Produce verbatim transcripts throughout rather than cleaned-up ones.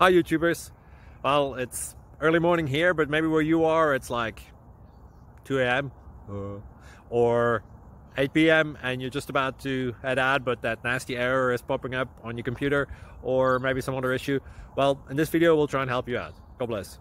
Hi YouTubers. Well, it's early morning here, but maybe where you are it's like two A M uh, or eight P M and you're just about to head out, but that nasty error is popping up on your computer, or maybe some other issue. Well, in this video we'll try and help you out. God bless.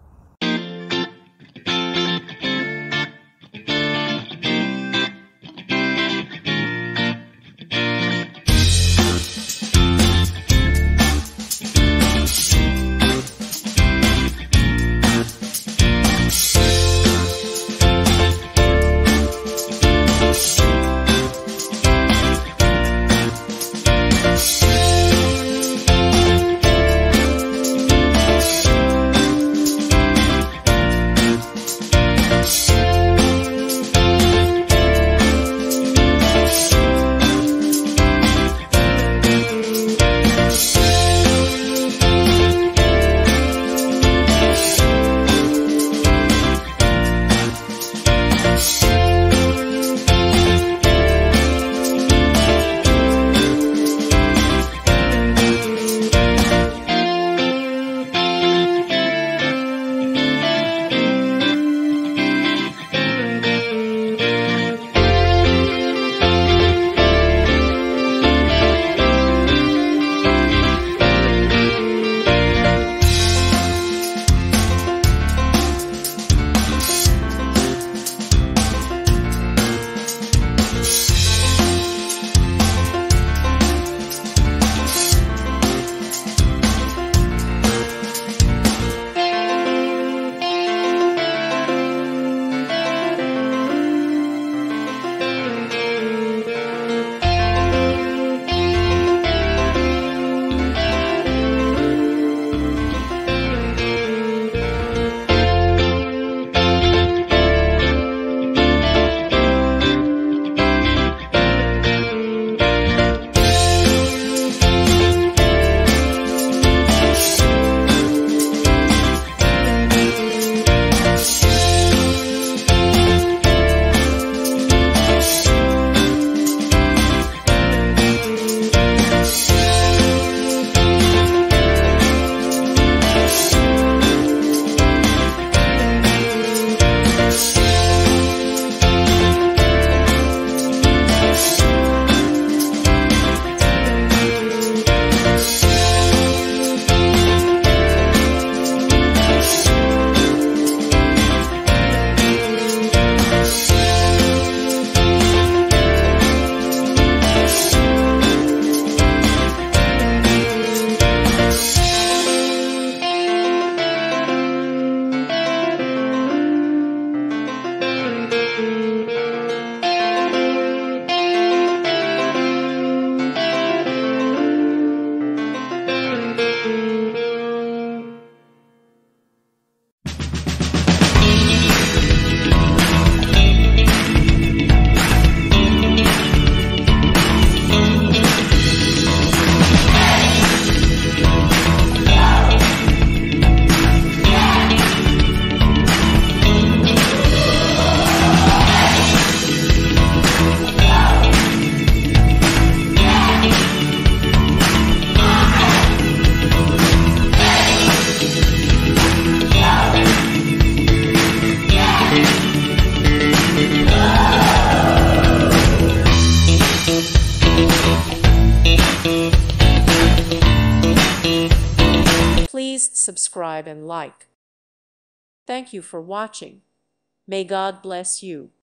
Please subscribe and like. Thank you for watching. May God bless you.